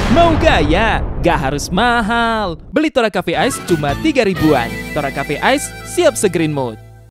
Mau gaya? Gak harus mahal. Beli Tora Cafe Ice cuma 3 ribuan. Tora Cafe Ice siap segreen mood.